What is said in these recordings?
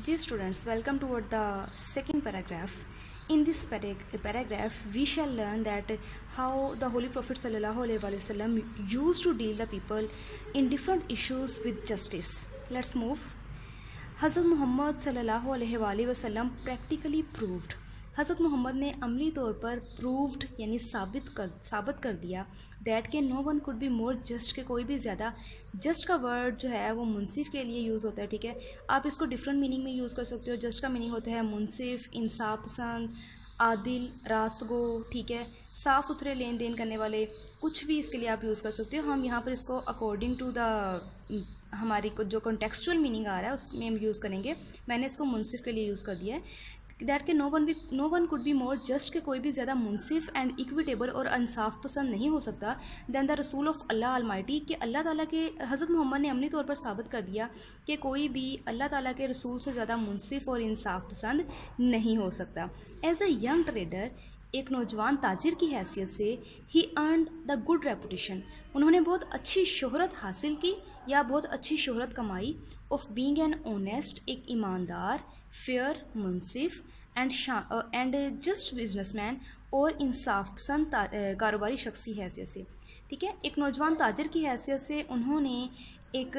Dear students, welcome toward the second paragraph. In this paragraph, we shall learn that how the Holy Prophet ﷺ used to deal the people in different issues with justice. Let's move. Hazrat Muhammad ﷺ practically proved. हज़रत मोहम्मद ने अमली तौर पर proved यानी साबित कर दिया that के no one could be more just के कोई भी ज़्यादा जस्ट का वर्ड जो है वो मुनसिफ के लिए यूज़ होता है। ठीक है, आप इसको डिफरेंट मीनिंग में यूज़ कर सकते हो। जस्ट का मीनिंग होता है मुनसिफ, इंसाफ पसंद, आदिल, रास्तगो। ठीक है, साफ़ सुथरे लेन देन करने वाले, कुछ भी इसके लिए आप यूज़ कर सकते हो। हम यहाँ पर इसको अकॉर्डिंग टू द हमारी को जो कॉन्टेक्सचुअल मीनिंग आ रहा है उसमें हम यूज़ करेंगे। मैंने इसको मुनसिफ के लिए यूज़ कर दिया है दैट के no one could be more just के कोई भी ज़्यादा मुनसिफ एंड इक्विटेबल और इंसाफ पसंद नहीं हो सकता दैन द रसूल ऑफ अल्लाह अलमाइटी कि अल्लाह ताला के हज़रत मोहम्मद ने अमली तौर पर साबित कर दिया कि कोई भी अल्लाह ताला के रसूल से ज़्यादा मुनसिफ और इंसाफ पसंद नहीं हो सकता। एज अ यंग ट्रेडर, एक नौजवान ताजिर की हैसियत से ही अर्नड द गुड रेपुटेशन, उन्होंने बहुत अच्छी शोहरत हासिल की या बहुत अच्छी शोहरत कमाई ऑफ बीइंग एन ऑनेस्ट, एक ईमानदार, फेयर, मुनसिफ एंड जस्ट बिजनेसमैन और इंसाफ पसंद कारोबारी शख्स की हैसियत से। ठीक है, एक नौजवान ताजिर की हैसियत से उन्होंने एक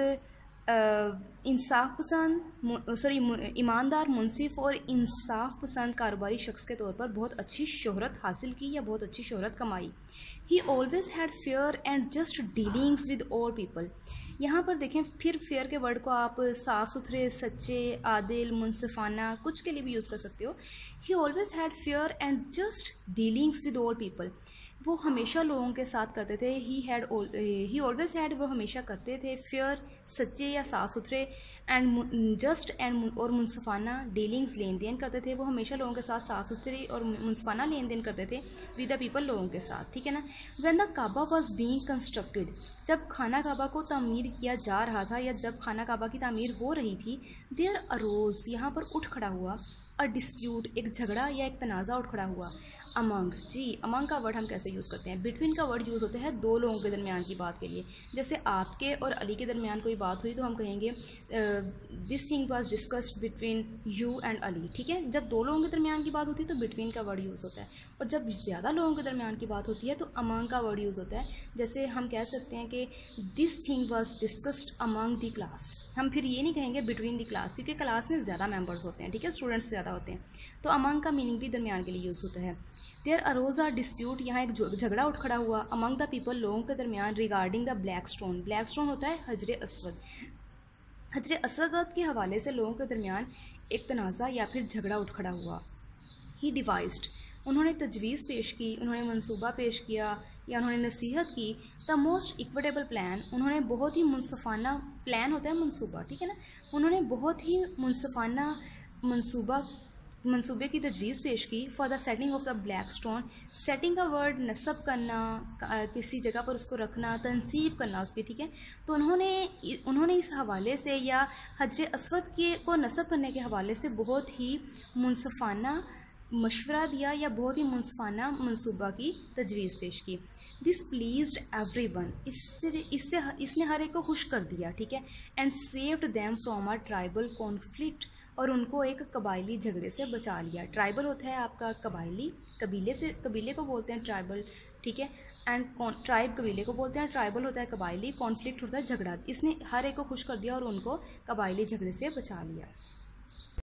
इंसाफ पसंद ईमानदार, मुनसिफ और इंसाफ पसंद कारोबारी शख्स के तौर पर बहुत अच्छी शोहरत हासिल की या बहुत अच्छी शोहरत कमाई। He always had fair and just dealings with all people. यहाँ पर देखें, फिर फेयर के वर्ड को आप साफ़ सुथरे, सच्चे, आदिल, मुनसिफाना कुछ के लिए भी यूज़ कर सकते हो। He always had fair and just dealings with all people, वो हमेशा लोगों के साथ करते थे। ही ऑलवेज हैड, वो हमेशा करते थे फेयर, सच्चे या साफ़ सुथरे, एंड जस्ट एंड और मुनसिफाना डीलिंग्स, लेन देन करते थे। वो हमेशा लोगों के साथ साफ़ सुथरे और मुनसिफाना लेन देन करते थे विद द पीपल, लोगों के साथ। ठीक है ना। When the Kaaba was being constructed, जब खाना काबा को तामीर किया जा रहा था या जब खाना काबा की तामीर हो रही थी, देयर अरोज, यहाँ पर उठ खड़ा हुआ, अ डिस्प्यूट, एक झगड़ा या एक तनाज़ा उठ खड़ा हुआ। अमंग, जी अमंग का वर्ड हम कैसे यूज़ करते हैं? बिटवीन का वर्ड यूज़ होता है दो लोगों के दरमियान की बात के लिए। जैसे आपके और अली के दरमियान कोई बात हुई तो हम कहेंगे this thing was discussed between you and Ali. ठीक है, जब दो लोगों के दरमियान की बात होती है तो बिटवीन का वर्ड यूज़ होता है, और जब ज़्यादा लोगों के दरमियान की बात होती है तो अमंग का वर्ड यूज़ होता है। जैसे हम कह सकते हैं कि this thing was discussed among the class. हम फिर ये नहीं कहेंगे बिटवीन द क्लास, क्योंकि क्लास में ज़्यादा मेंबर्स होते हैं। ठीक है, स्टूडेंट्स ज़्यादा होते हैं, तो अमंग का मीनिंग भी दरमियान के लिए यूज़ होता है। देयर अरोज आर डिस्प्यूट, यहाँ एक झगड़ा उठ खड़ा हुआ अमंग द पीपल, लोगों के दरमियान, regarding the black stone. Black stone होता है हजर अस्वद। हजर अस्वद के हवाले से लोगों के दरमियान एक तनाज़ा या फिर झगड़ा उठ खड़ा हुआ। ही डिवाइज्ड, उन्होंने तजवीज़ पेश की, उन्होंने मंसूबा पेश किया या उन्होंने नसीहत की। द मोस्ट इक्विटेबल प्लान, उन्होंने बहुत ही मुनसफ़ाना, प्लान होता है मंसूबा, ठीक है ना, उन्होंने बहुत ही मुनसफ़ाना मंसूबे की तजवीज़ पेश की। For the setting of the black stone, setting का वर्ड नस्ब करना, किसी जगह पर उसको रखना, तनसीब करना उसकी। ठीक है, तो उन्होंने इस हवाले से या हजर अस्वद के को नस्ब करने के हवाले से बहुत ही मुनसफ़ाना मशवरा दिया या बहुत ही मुनसफ़ाना मंसूबा की तजवीज़ पेश की। दिस प्लीज्ड एवरीवन, इसने हर एक को खुश कर दिया। ठीक है, and saved them from a tribal conflict, और उनको एक कबायली झगड़े से बचा लिया। ट्राइबल होता है आपका कबायली, कबीले को बोलते हैं ट्राइबल। ठीक है, एंड ट्राइब कबीले को बोलते हैं, ट्राइबल होता है कबायली, कॉन्फ्लिक्ट होता है झगड़ा। इसने हर एक को खुश कर दिया और उनको कबायली झगड़े से बचा लिया।